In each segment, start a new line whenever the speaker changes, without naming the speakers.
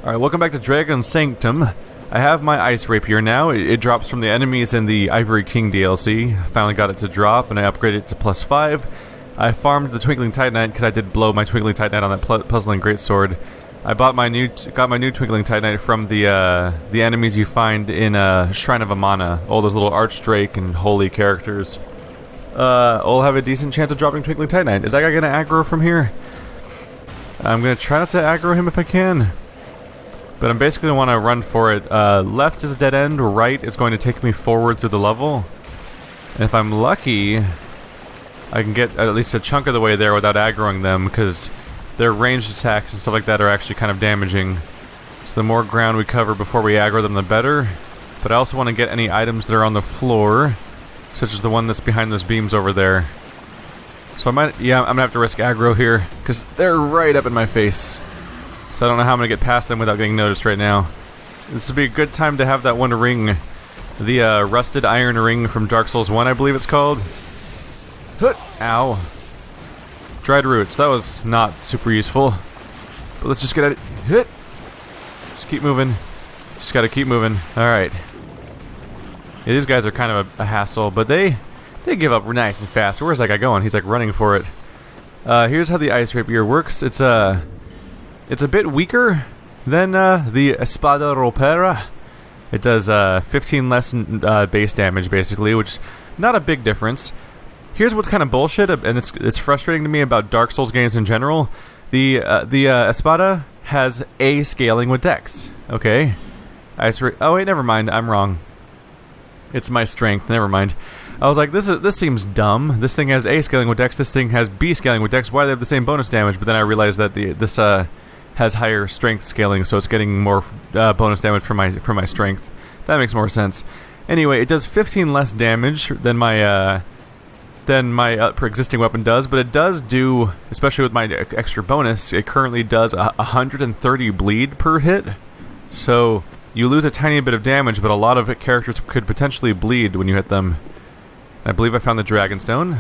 Alright, welcome back to Dragon Sanctum. I have my ice rapier now. It drops from the enemies in the Ivory King DLC. Finally got it to drop, and I upgraded it to +5. I farmed the Twinkling Titanite because I did blow my Twinkling Titanite on that puzzling greatsword. I got my new Twinkling Titanite from the enemies you find in Shrine of Elana. All those little Archdrake and holy characters. I'll have a decent chance of dropping Twinkling Titanite. Is that guy gonna aggro from here? I'm gonna try not to aggro him if I can. But I'm basically going to want to run for it. Left is a dead end, right is going to take me forward through the level. And if I'm lucky, I can get at least a chunk of the way there without aggroing them, because their ranged attacks and stuff like that are actually kind of damaging. So the more ground we cover before we aggro them, the better. But I also want to get any items that are on the floor, such as the one that's behind those beams over there. So I'm going to have to risk aggro here, because they're right up in my face. So I don't know how I'm going to get past them without getting noticed right now. This would be a good time to have that one ring. The rusted iron ring from Dark Souls 1, I believe it's called. Ow. Dried roots. That was not super useful. But let's just get at it. Just keep moving. Just gotta keep moving. Alright. Yeah, these guys are kind of a hassle, but they give up nice and fast. Where's that guy going? He's like running for it. Here's how the ice rapier works. It's a bit weaker than the Espada Ropera. It does 15 less base damage, basically, which is not a big difference. Here's what's kind of bullshit, and it's frustrating to me about Dark Souls games in general. The Espada has A scaling with Dex. Okay. Oh wait, never mind. I'm wrong. It's my strength. Never mind. I was like, this seems dumb. This thing has A scaling with Dex. This thing has B scaling with Dex. Why do they have the same bonus damage? But then I realized that this has higher strength scaling, so it's getting more bonus damage from my strength. That makes more sense. Anyway, it does 15 less damage than my pre-existing weapon does, but it does do, especially with my extra bonus, it currently does 130 bleed per hit. So you lose a tiny bit of damage, but a lot of characters could potentially bleed when you hit them. I believe I found the Dragonstone.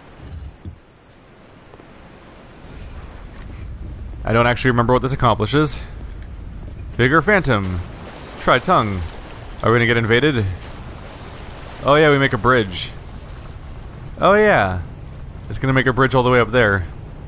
I don't actually remember what this accomplishes. Vigor Phantom. Try Tongue. Are we gonna get invaded? Oh yeah, we make a bridge. Oh yeah. It's gonna make a bridge all the way up there.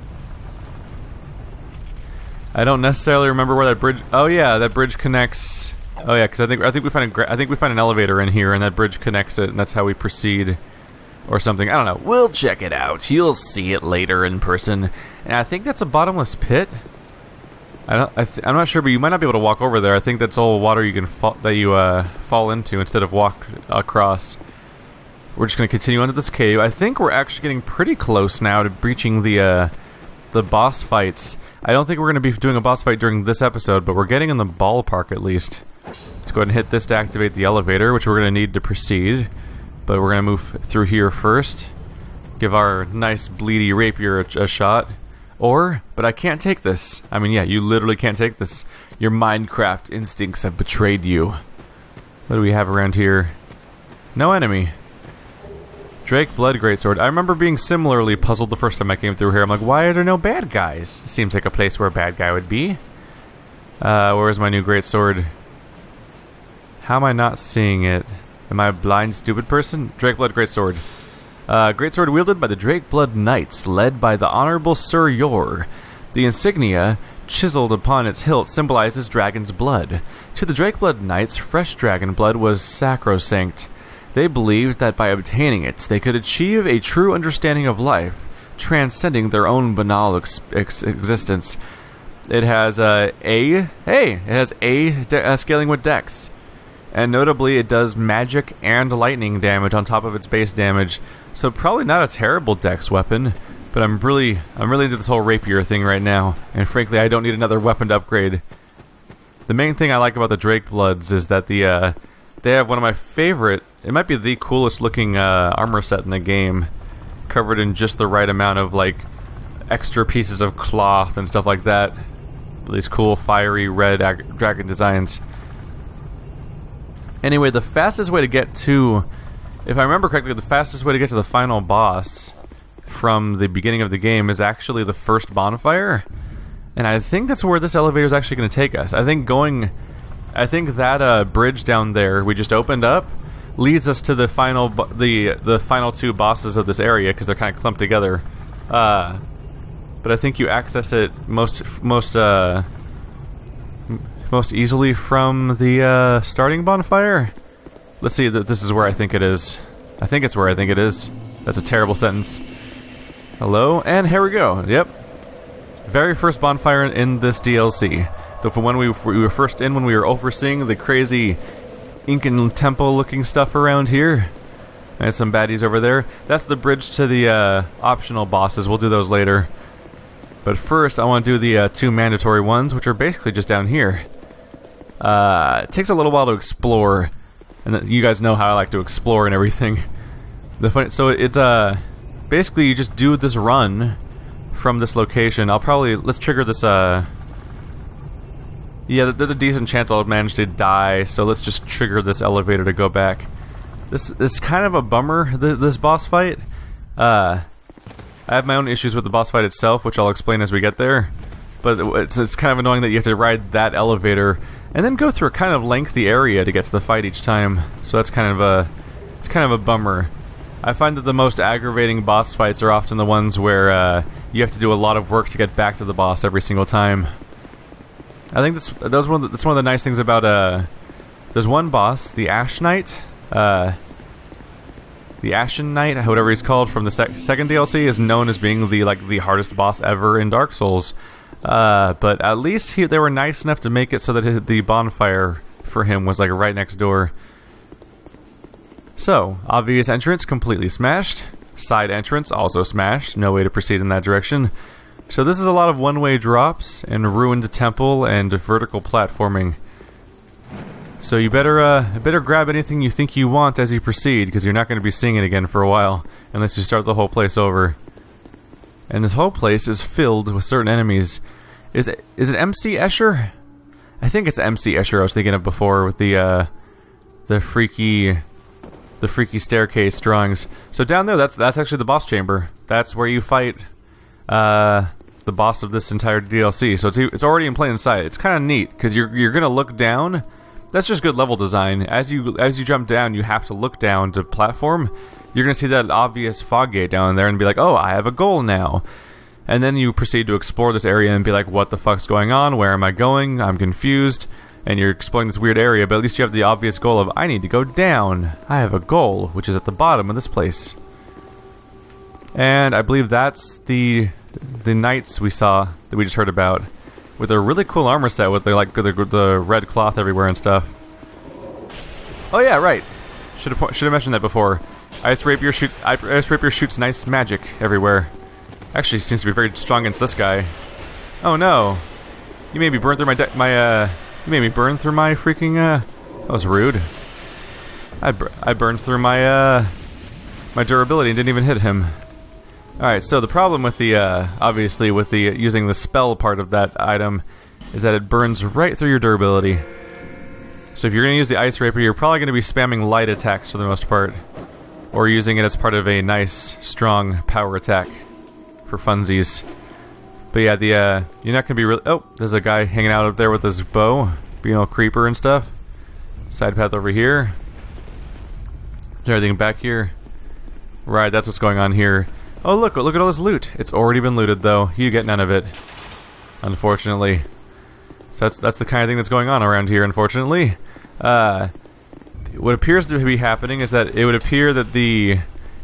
I don't necessarily remember where that bridge... Oh yeah, that bridge connects... Oh yeah, because I think we find an elevator in here, and that bridge connects it, and that's how we proceed. Or something. I don't know. We'll check it out. You'll see it later in person. And I think that's a bottomless pit. I'm not sure, but you might not be able to walk over there. I think that's all water you can fall into instead of walk across. We're just going to continue onto this cave. I think we're actually getting pretty close now to breaching the boss fights. I don't think we're going to be doing a boss fight during this episode, but we're getting in the ballpark at least. Let's go ahead and hit this to activate the elevator, which we're going to need to proceed. But we're going to move through here first. Give our nice bleedy rapier a shot. But I can't take this. I mean, yeah, you literally can't take this. Your Minecraft instincts have betrayed you. What do we have around here? No enemy. Drake Blood Greatsword. I remember being similarly puzzled the first time I came through here. I'm like, why are there no bad guys? Seems like a place where a bad guy would be. Where's my new Greatsword? How am I not seeing it? Am I a blind, stupid person? Drake Blood Greatsword. Greatsword wielded by the Drake Blood Knights, led by the Honorable Sir Yor. The insignia, chiseled upon its hilt, symbolizes dragon's blood. To the Drake Blood Knights, fresh dragon blood was sacrosanct. They believed that by obtaining it, they could achieve a true understanding of life, transcending their own banal existence. It has scaling with Dex. And notably, it does magic and lightning damage on top of its base damage. So probably not a terrible Dex weapon, but I'm really into this whole rapier thing right now. And frankly, I don't need another weapon to upgrade. The main thing I like about the Drake Bloods is that they have one of my favorite, it might be the coolest looking armor set in the game, covered in just the right amount of like extra pieces of cloth and stuff like that. These cool fiery red dragon designs. Anyway, the fastest way to get to, if I remember correctly, the fastest way to get to the final boss from the beginning of the game is actually the first bonfire. And I think that's where this elevator is actually going to take us. I think that bridge down there we just opened up leads us to the final the final two bosses of this area, because they're kind of clumped together. But I think you access it most easily from the starting bonfire. Let's see that this is where I think it is. I think it's where I think it is. That's a terrible sentence. Hello, and here we go. Yep. Very first bonfire in this DLC. Though from when we were first in, when we were overseeing the crazy Incan temple looking stuff around here. And some baddies over there. That's the bridge to the optional bosses. We'll do those later. But first I want to do the two mandatory ones, which are basically just down here. It takes a little while to explore. And you guys know how I like to explore and everything. So it's basically you just do this run from this location. Let's trigger this yeah, there's a decent chance I'll manage to die, so let's just trigger this elevator to go back. This is kind of a bummer, this boss fight. I have my own issues with the boss fight itself, which I'll explain as we get there. But it's kind of annoying that you have to ride that elevator and then go through a kind of lengthy area to get to the fight each time. So that's kind of a bummer. I find that the most aggravating boss fights are often the ones where you have to do a lot of work to get back to the boss every single time. I think that's one of the nice things about there's one boss, the Ash Knight, the Ashen Knight, whatever he's called, from the second DLC, is known as being the hardest boss ever in Dark Souls. But at least they were nice enough to make it so that the bonfire for him was like right next door. So, obvious entrance completely smashed. Side entrance also smashed. No way to proceed in that direction. So this is a lot of one-way drops and ruined temple and vertical platforming. So you better grab anything you think you want as you proceed, because you're not going to be seeing it again for a while unless you start the whole place over. And this whole place is filled with certain enemies. Is it MC Escher? I think it's MC Escher I was thinking of before with the freaky staircase drawings. So down there, that's actually the boss chamber. That's where you fight the boss of this entire DLC. So it's already in plain sight. It's kind of neat because you're gonna look down. That's just good level design. As you jump down, you have to look down to platform. You're gonna see that obvious fog gate down there and be like, oh, I have a goal now. And then you proceed to explore this area and be like, what the fuck's going on? Where am I going? I'm confused. And you're exploring this weird area, but at least you have the obvious goal of, I need to go down. I have a goal, which is at the bottom of this place. And I believe that's the knights we saw, that we just heard about, with a really cool armor set with the red cloth everywhere and stuff. Oh yeah, right. Should have mentioned that before. Ice Rapier shoots nice magic everywhere. Actually, seems to be very strong against this guy. Oh no! You made me burn through you made me burn through my freaking that was rude. I burned through my my durability and didn't even hit him. Alright, so the problem with the obviously with the using the spell part of that item is that it burns right through your durability. So if you're gonna use the Ice Rapier, you're probably gonna be spamming light attacks for the most part, or using it as part of a nice strong power attack for funsies. But yeah, you're not gonna be really. Oh, there's a guy hanging out up there with his bow, being all creeper and stuff. Side path over here. Is there anything back here? Right, that's what's going on here. Oh look at all this loot. It's already been looted though. You get none of it, unfortunately. So that's the kind of thing that's going on around here, unfortunately. What appears to be happening is that it would appear that the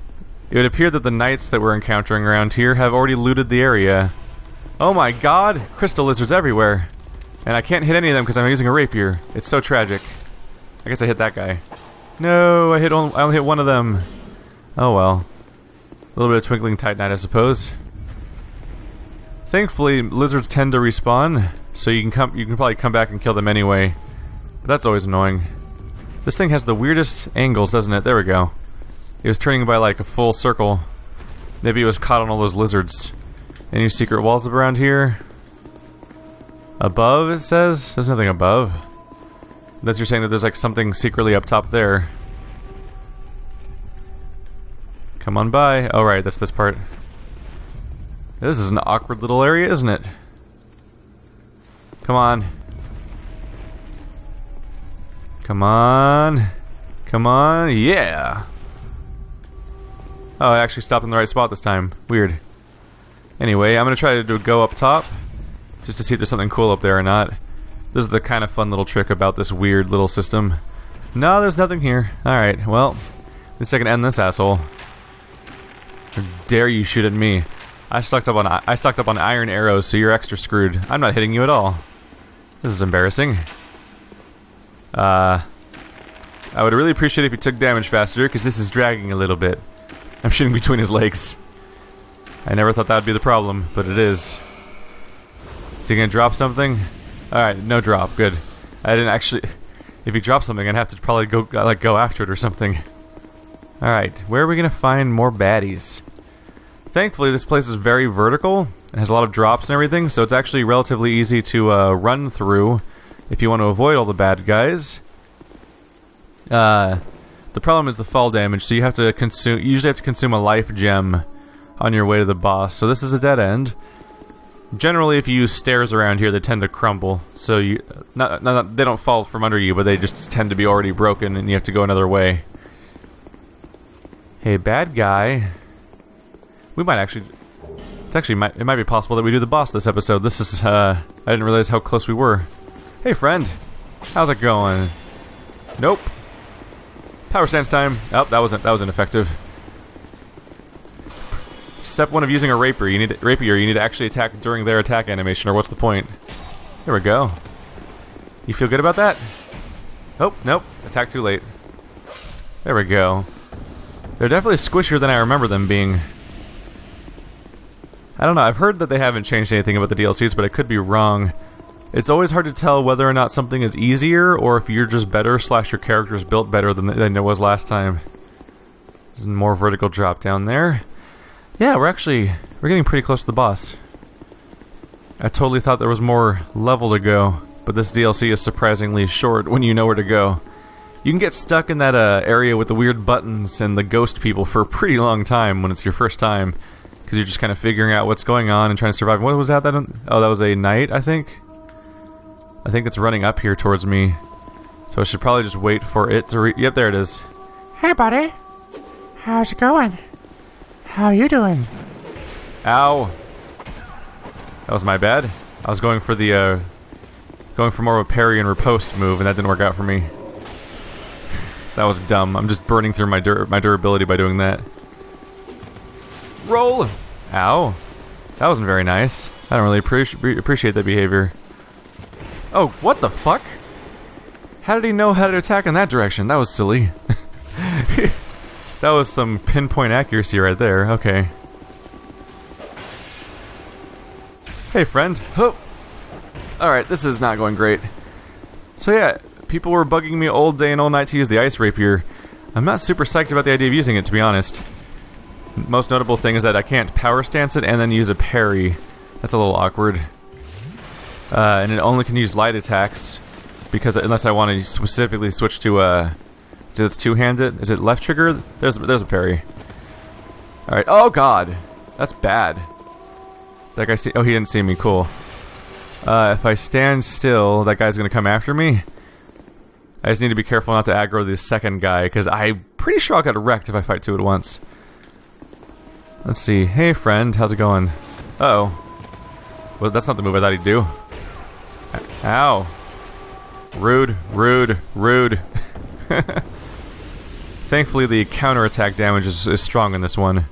knights that we're encountering around here have already looted the area. Oh my god! Crystal lizards everywhere! And I can't hit any of them because I'm using a rapier. It's so tragic. I guess I hit that guy. No, I only hit one of them. Oh well. A little bit of twinkling titanite, I suppose. Thankfully, lizards tend to respawn, so you can probably come back and kill them anyway. But that's always annoying. This thing has the weirdest angles, doesn't it? There we go. It was turning by like a full circle. Maybe it was caught on all those lizards. Any secret walls around here? Above, it says? There's nothing above. Unless you're saying that there's like something secretly up top there. Come on by. Oh right, that's this part. This is an awkward little area, isn't it? Come on. Come on. Come on. Yeah. Oh, I actually stopped in the right spot this time. Weird. Anyway, I'm going to try to go up top, just to see if there's something cool up there or not. This is the kind of fun little trick about this weird little system. No, there's nothing here. Alright, well, at least I can end this asshole. How dare you shoot at me? I stocked up on iron arrows, so you're extra screwed. I'm not hitting you at all. This is embarrassing. I would really appreciate it if you took damage faster, because this is dragging a little bit. I'm shooting between his legs. I never thought that would be the problem, but it is. Is he gonna drop something? Alright, no drop. Good. I didn't actually... If he drops something, I'd have to probably go after it or something. Alright, where are we gonna find more baddies? Thankfully, this place is very vertical. It has a lot of drops and everything, so it's actually relatively easy to run through if you want to avoid all the bad guys. The problem is the fall damage, so you have to consume. You usually have to consume a life gem on your way to the boss. So this is a dead end. Generally, if you use stairs around here, they tend to crumble. So you they don't fall from under you, but they just tend to be already broken, and you have to go another way. Hey, bad guy. We might actually. It might be possible that we do the boss this episode. This is. I didn't realize how close we were. Hey, friend. How's it going? Nope. Power stance time. Oh, that was ineffective. Step 1 of using a rapier. You need to actually attack during their attack animation, or what's the point? There we go. You feel good about that? Oh, nope. Attack too late. There we go. They're definitely squishier than I remember them being. I don't know, I've heard that they haven't changed anything about the DLCs, but I could be wrong. It's always hard to tell whether or not something is easier, or if you're just better, / your character is built better than it was last time. There's more vertical drop down there. Yeah, we're getting pretty close to the boss. I totally thought there was more level to go, but this DLC is surprisingly short when you know where to go. You can get stuck in that area with the weird buttons and the ghost people for a pretty long time when it's your first time, because you're just kind of figuring out what's going on and trying to survive. What was that? Oh, that was a knight, I think? I think it's running up here towards me. So I should probably just wait for it to yep, there it is.
Hey, buddy. How's it going? How you doing?
Ow. That was my bad. I was going for the, going for more of a parry and riposte move, and that didn't work out for me. That was dumb. I'm just burning through my durability by doing that. Roll! Ow. That wasn't very nice. I don't really appreciate that behavior. Oh, what the fuck? How did he know how to attack in that direction? That was silly. That was some pinpoint accuracy right there. Okay. Hey, friend. Oh. Alright, this is not going great. So yeah, people were bugging me all day and all night to use the ice rapier. I'm not super psyched about the idea of using it, to be honest. Most notable thing is that I can't power stance it and then use a parry. That's a little awkward. And it only can use light attacks, because unless I want to specifically switch to it's two-handed. Is it left trigger? There's a parry. All right. Oh god, that's bad. Is that guy see? Oh, he didn't see me. Cool. If I stand still, that guy's gonna come after me. I just need to be careful not to aggro this second guy, because I'm pretty sure I'll get wrecked if I fight two at once. Let's see. Hey, friend, how's it going? Uh-oh. Well, that's not the move I thought he'd do. Ow. Rude, rude, rude. Thankfully, the counterattack damage is strong in this one.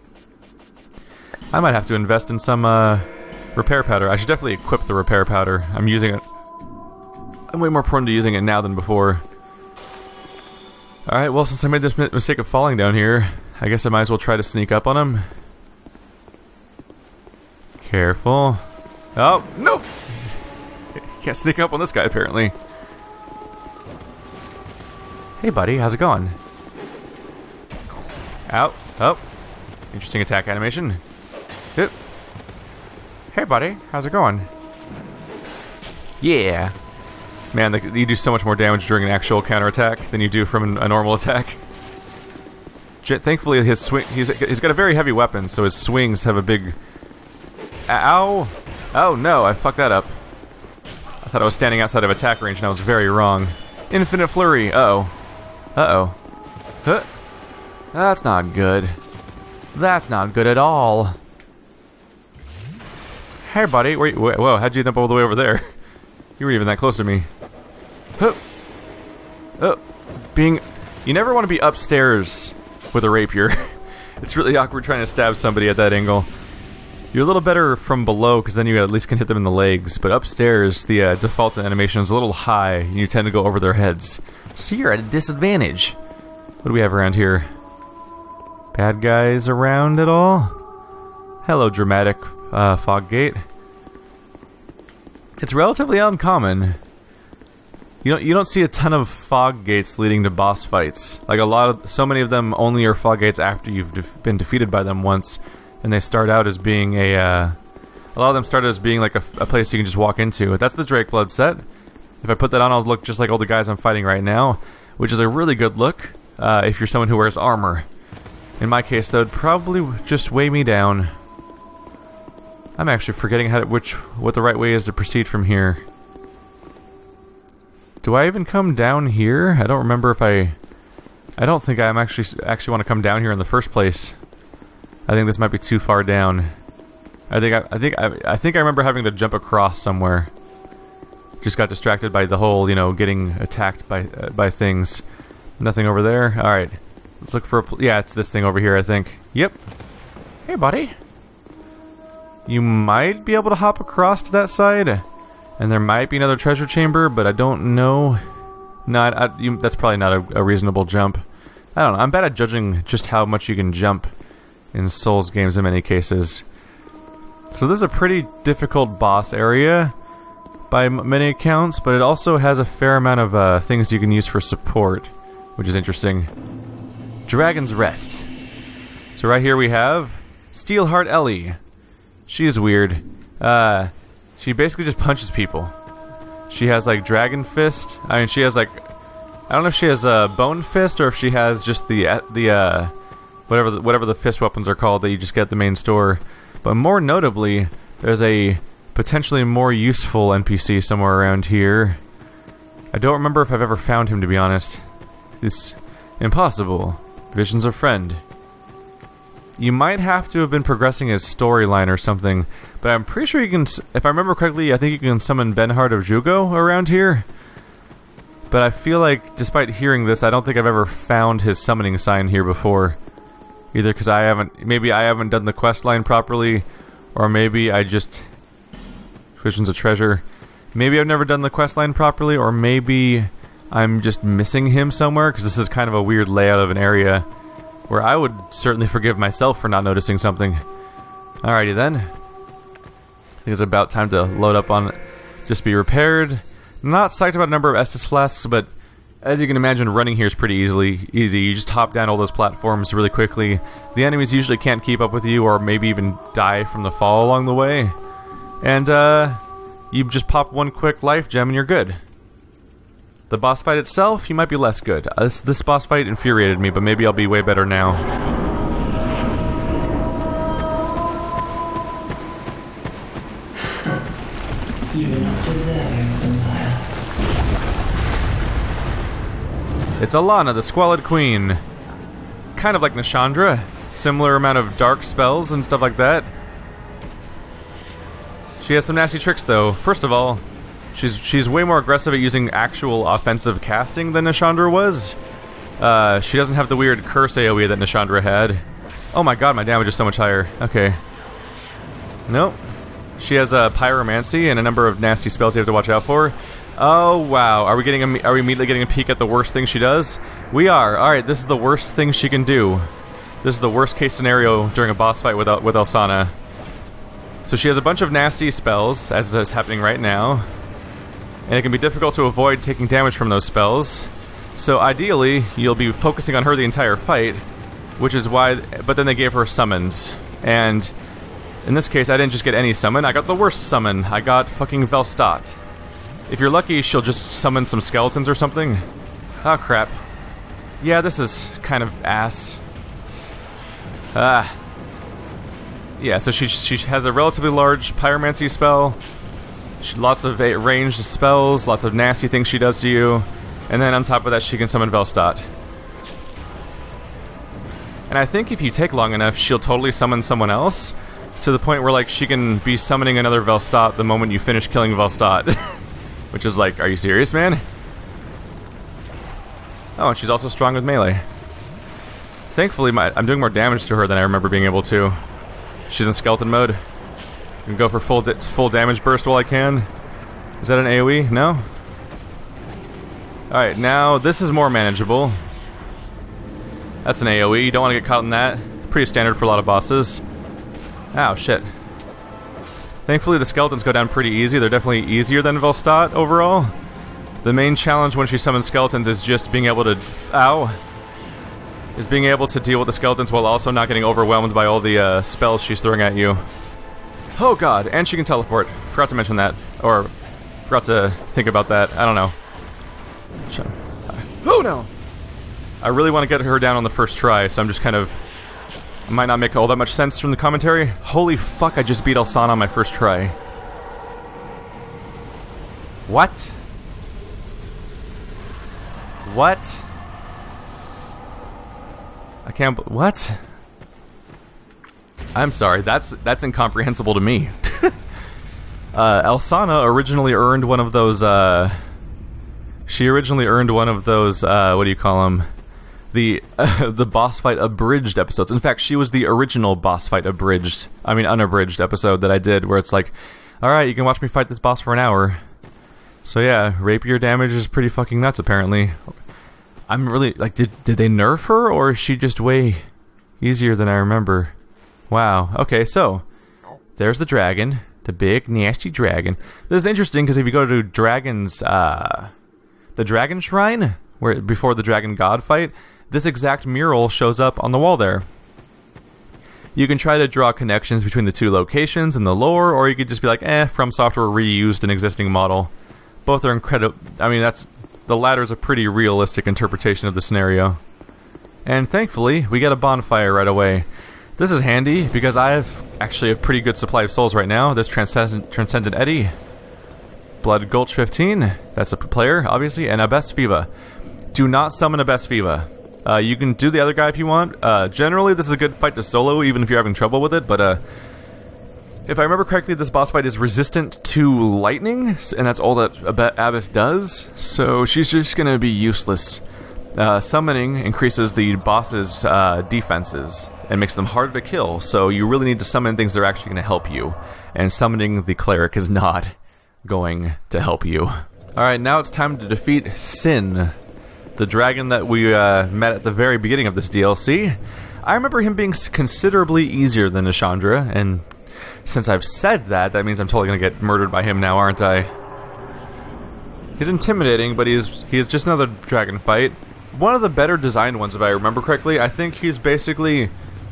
I might have to invest in some repair powder. I should definitely equip the repair powder. I'm using it. I'm way more prone to using it now than before. Alright, well, since I made this mistake of falling down here, I guess I might as well try to sneak up on him. Careful. Oh, no! Can't sneak up on this guy, apparently. Hey, buddy, how's it going? Ow. Oh. Interesting attack animation. Yep. Hey, buddy, how's it going? Yeah. Man, you do so much more damage during an actual counterattack than you do from a normal attack. Thankfully, his swing, he's got a very heavy weapon, so his swings have a big... Ow! Oh no, I fucked that up. thought I was standing outside of attack range, and I was very wrong. Infinite Flurry. Uh-oh. Uh-oh. Huh. That's not good. That's not good at all. Hey, buddy. Wait, whoa, how'd you end up all the way over there? You weren't even that close to me. Huh. Oh. You never want to be upstairs with a rapier. It's really awkward trying to stab somebody at that angle. You're a little better from below, because then you at least can hit them in the legs. But upstairs, the default animation is a little high, and you tend to go over their heads. So you're at a disadvantage. What do we have around here? Bad guys around at all? Hello, dramatic fog gate. It's relatively uncommon. You don't see a ton of fog gates leading to boss fights. Like so many of them only are fog gates after you've been defeated by them once. And they start out as being a lot of them start as being like a place you can just walk into. That's the Drake Blood set. If I put that on, I'll look just like all the guys I'm fighting right now, which is a really good look if you're someone who wears armor. In my case, that would probably just weigh me down. I'm actually forgetting what the right way is to proceed from here. Do I even come down here? I don't remember if I don't think I actually want to come down here in the first place. I think this might be too far down. I think I remember having to jump across somewhere. Just got distracted by the whole, getting attacked by things. Nothing over there. All right, let's look for yeah, it's this thing over here, I think. Yep.
Hey, buddy.
You might be able to hop across to that side, and there might be another treasure chamber, but I don't know. No, that's probably not a reasonable jump. I don't know. I'm bad at judging just how much you can jump in Souls games in many cases. So this is a pretty difficult boss area by many accounts, but it also has a fair amount of things you can use for support, which is interesting. Dragon's Rest. So right here we have Steelheart Ellie. She's weird. She basically just punches people. She has like Dragon Fist. I mean, she has like, I don't know if she has a Bone Fist or if she has just the whatever the fist weapons are called that you just get at the main store. But more notably, there's a potentially more useful NPC somewhere around here. I don't remember if I've ever found him, to be honest. It's impossible. Vision's a friend. You might have to have been progressing his storyline or something, but I'm pretty sure you can, if I remember correctly, I think you can summon Benhard of Jugo around here. But I feel like, despite hearing this, I don't think I've ever found his summoning sign here before. Either because maybe I haven't done the quest line properly, or maybe I just... Vision's a treasure. Maybe I've never done the quest line properly, or maybe I'm just missing him somewhere, because this is kind of a weird layout of an area where I would certainly forgive myself for not noticing something. Alrighty then. I think it's about time to load up on just be repaired. Not psyched about a number of Estus flasks, but as you can imagine, running here is pretty easy. You just hop down all those platforms really quickly. The enemies usually can't keep up with you, or maybe even die from the fall along the way. And you just pop one quick life gem and you're good. The boss fight itself, you might be less good. This boss fight infuriated me, but maybe I'll be way better now.
You do not deserve the mile.
It's Elana, the Squalid Queen. Kind of like Nashandra. Similar amount of dark spells and stuff like that. She has some nasty tricks, though. First of all, she's way more aggressive at using actual offensive casting than Nashandra was. She doesn't have the weird curse AoE that Nashandra had. Oh my god, my damage is so much higher. Okay. Nope. She has a pyromancy and a number of nasty spells you have to watch out for. Oh wow, are we immediately getting a peek at the worst thing she does? We are. All right, this is the worst thing she can do. This is the worst case scenario during a boss fight with Elsana. So she has a bunch of nasty spells, as is happening right now, and it can be difficult to avoid taking damage from those spells. So ideally, you'll be focusing on her the entire fight, which is why. But then they gave her summons, and in this case, I didn't just get any summon. I got the worst summon. I got fucking Velstadt. If you're lucky, she'll just summon some skeletons or something. Oh crap. Yeah, this is kind of ass. Yeah, so she has a relatively large pyromancy spell. Lots of ranged spells, lots of nasty things she does to you, and then on top of that she can summon Velstadt. And I think if you take long enough, she'll totally summon someone else, to the point where like she can be summoning another Velstadt the moment you finish killing Velstadt. Which is like, are you serious, man? Oh, and she's also strong with melee. Thankfully, I'm doing more damage to her than I remember being able to. She's in skeleton mode. I can go for full damage burst while I can. Is that an AoE? No? Alright, now this is more manageable. That's an AoE. You don't want to get caught in that. Pretty standard for a lot of bosses. Ow, shit. Thankfully, the skeletons go down pretty easy. They're definitely easier than Velstadt overall. The main challenge when she summons skeletons is just being able to... Ow! Is being able to deal with the skeletons while also not getting overwhelmed by all the spells she's throwing at you. Oh god, and she can teleport. Forgot to mention that. Or, forgot to think about that. I don't know. Oh no! I really want to get her down on the first try, so I'm just kind of... Might not make all that much sense from the commentary. Holy fuck, I just beat Elana on my first try. What? What? I can't... What? I'm sorry, that's incomprehensible to me. Elana originally earned one of those, She originally earned one of those, what do you call them? The boss fight abridged episodes. In fact, she was the original boss fight unabridged episode that I did, where it's like, alright, you can watch me fight this boss for an hour. So yeah, rapier damage is pretty fucking nuts, apparently. I'm really, like, did they nerf her, or is she just way easier than I remember? Wow, okay, so, there's the dragon, the big, nasty dragon. This is interesting, because if you go to Dragon's, the Dragon Shrine, where before the Dragon God fight, this exact mural shows up on the wall there. You can try to draw connections between the two locations and the lore, or you could just be like, From Software reused an existing model. Both are incredible. I mean, the latter's a pretty realistic interpretation of the scenario. And thankfully, we get a bonfire right away. This is handy, because I have actually a pretty good supply of souls right now. There's Transcendent Eddie, Blood Gulch 15, that's a player, obviously, and a Best Viva. Do not summon a Best Viva. You can do the other guy if you want. Generally, this is a good fight to solo, even if you're having trouble with it, but if I remember correctly, this boss fight is resistant to lightning, and that's all that Abyss does, so she's just gonna be useless. Summoning increases the boss's defenses and makes them harder to kill, so you really need to summon things that are actually gonna help you, and summoning the cleric is not going to help you. Alright, now it's time to defeat Sinh, the dragon that we met at the very beginning of this DLC. I remember him being considerably easier than Nishandra, and since I've said that, that means I'm totally gonna get murdered by him now, aren't I? He's intimidating, but he's just another dragon fight. One of the better designed ones, if I remember correctly. I think he's basically...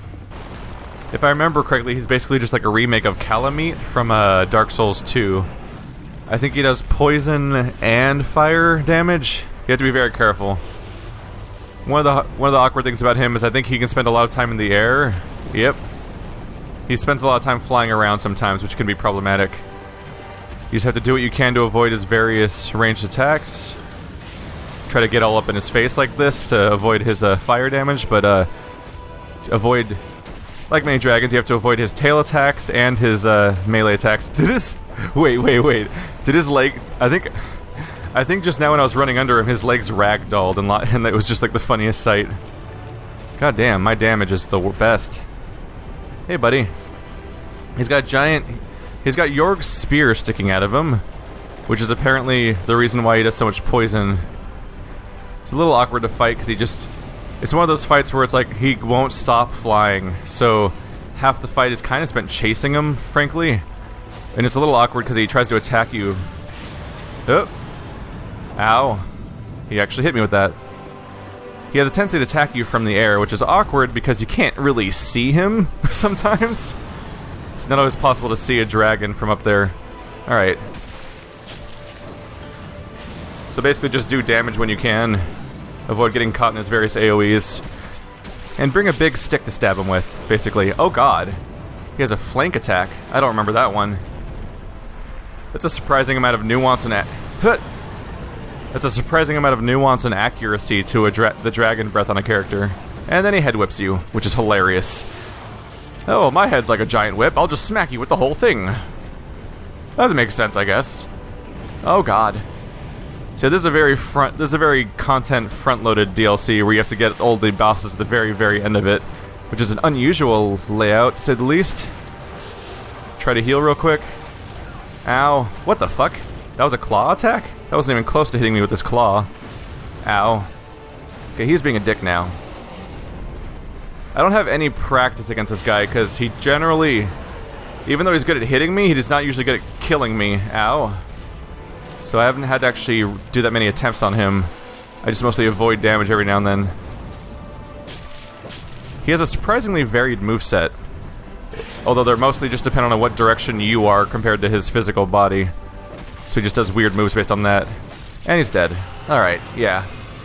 If I remember correctly, he's basically just like a remake of Calamite from Dark Souls 2. I think he does poison and fire damage. You have to be very careful. One of the awkward things about him is I think he can spend a lot of time in the air. Yep. He spends a lot of time flying around sometimes, which can be problematic. You just have to do what you can to avoid his various ranged attacks. Try to get all up in his face like this to avoid his fire damage, but avoid... Like many dragons, you have to avoid his tail attacks and his melee attacks. Did his... Wait. Did his leg... I think just now when I was running under him, his legs ragdolled, and it was just like the funniest sight. God damn, my damage is the best. Hey, buddy. He's got Yorg's spear sticking out of him, which is apparently the reason why he does so much poison. It's a little awkward to fight, because he just... It's one of those fights where it's like, he won't stop flying, so half the fight is kind of spent chasing him, frankly. And it's a little awkward because he tries to attack you. Oh. Ow. He actually hit me with that. He has a tendency to attack you from the air, which is awkward because you can't really see him sometimes. It's not always possible to see a dragon from up there. Alright. So basically just do damage when you can. Avoid getting caught in his various AoEs. And bring a big stick to stab him with, basically. Oh god. He has a flank attack. I don't remember that one. That's a surprising amount of nuance and that's a surprising amount of nuance and accuracy to the dragon breath on a character. And then he head whips you, which is hilarious. Oh, my head's like a giant whip. I'll just smack you with the whole thing. That makes sense, I guess. Oh god. So this is a very content front-loaded DLC where you have to get all the bosses at the very, very end of it, which is an unusual layout, to say the least. Try to heal real quick. Ow. What the fuck? That was a claw attack? That wasn't even close to hitting me with this claw. Ow. Okay, he's being a dick now. I don't have any practice against this guy, because he generally... Even though he's good at hitting me, he's not usually good at killing me. Ow. So I haven't had to actually do that many attempts on him. I just mostly avoid damage every now and then. He has a surprisingly varied moveset. Although they're mostly just dependent on what direction you are compared to his physical body. So he just does weird moves based on that. And he's dead. Alright, yeah.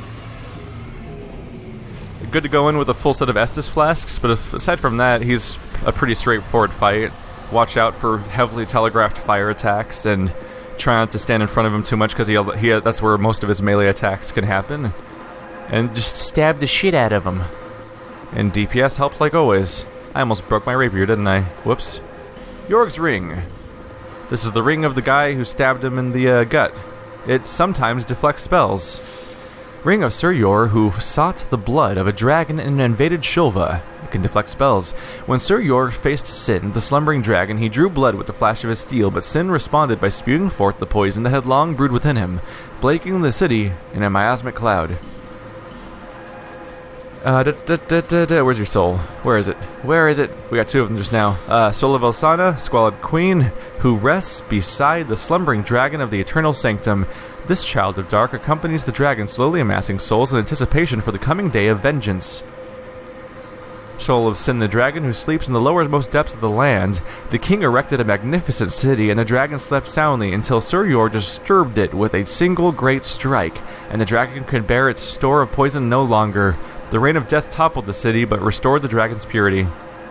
Good to go in with a full set of Estus flasks, but aside from that, he's a pretty straightforward fight. Watch out for heavily telegraphed fire attacks, and try not to stand in front of him too much, because that's where most of his melee attacks can happen. And just stab the shit out of him. And DPS helps like always. I almost broke my rapier, didn't I? Whoops. Yorg's Ring. This is the ring of the guy who stabbed him in the gut. It sometimes deflects spells. Ring of Sir Yor, who sought the blood of a dragon and invaded Shulva. It can deflect spells. When Sir Yor faced Sinh, the slumbering dragon, he drew blood with the flash of his steel, but Sinh responded by spewing forth the poison that had long brewed within him, blanking the city in a miasmic cloud. Where's your soul? Where is it? Where is it? We got two of them just now. Soul of Elana, Squalid Queen, who rests beside the slumbering dragon of the eternal sanctum. This child of dark accompanies the dragon, slowly amassing souls in anticipation for the coming day of vengeance. Soul of Sinh the dragon, who sleeps in the lowermost depths of the land. The king erected a magnificent city, and the dragon slept soundly until Sir Yor disturbed it with a single great strike, and the dragon could bear its store of poison no longer. The reign of death toppled the city, but restored the dragon's purity.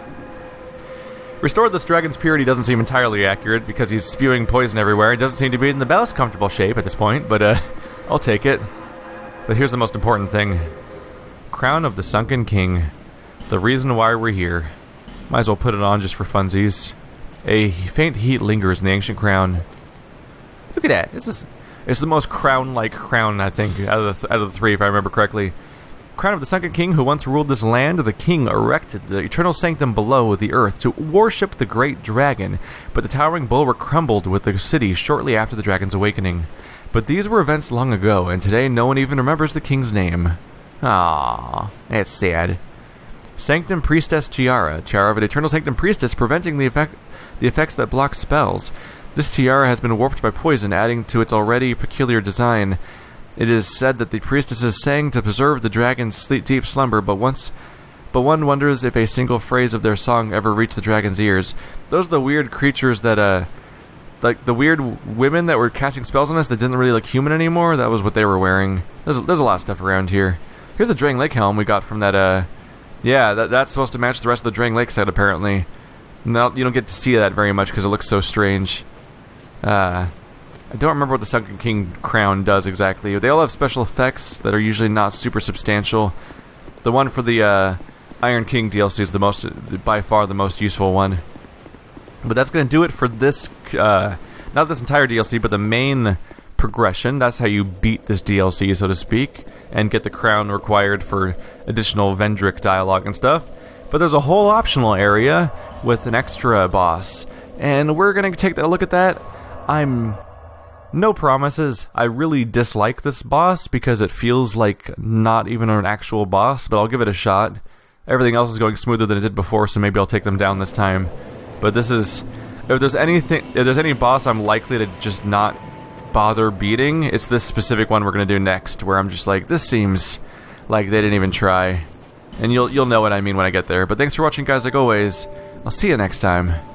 Restored this dragon's purity doesn't seem entirely accurate, because he's spewing poison everywhere. He doesn't seem to be in the best comfortable shape at this point, but I'll take it. But here's the most important thing. Crown of the Sunken King. The reason why we're here. Might as well put it on just for funsies. A faint heat lingers in the ancient crown. Look at that. It's the most crown-like crown, I think, out of the three, if I remember correctly. Crown of the Sunken King, who once ruled this land, the king erected the eternal sanctum below the earth to worship the great dragon, but the towering bulwark crumbled with the city shortly after the dragon's awakening. But these were events long ago, and today no one even remembers the king's name. Ah, it's sad. Sanctum Priestess Tiara. Tiara of an Eternal Sanctum Priestess, preventing the effects that block spells. This tiara has been warped by poison, adding to its already peculiar design. It is said that the priestesses sang to preserve the dragon's deep slumber, but one wonders if a single phrase of their song ever reached the dragon's ears. Those are the weird creatures that, like the weird women that were casting spells on us that didn't really look human anymore. That was what they were wearing. There's a lot of stuff around here. Here's the Drang Lake helm we got from that, yeah, that's supposed to match the rest of the Drang Lake set, apparently. No, you don't get to see that very much because it looks so strange. I don't remember what the Sunken King crown does exactly. They all have special effects that are usually not super substantial. The one for the Iron King DLC is by far the most useful one. But that's going to do it for this, not this entire DLC, but the main progression. That's how you beat this DLC, so to speak, and get the crown required for additional Vendrick dialogue and stuff. But there's a whole optional area with an extra boss, and we're going to take a look at that. No promises. I really dislike this boss because it feels like not even an actual boss, but I'll give it a shot. Everything else is going smoother than it did before, so maybe I'll take them down this time. But this is... If there's any boss I'm likely to just not bother beating, it's this specific one we're going to do next, where I'm just like, this seems like they didn't even try. And you'll know what I mean when I get there. But thanks for watching, guys, like always. I'll see you next time.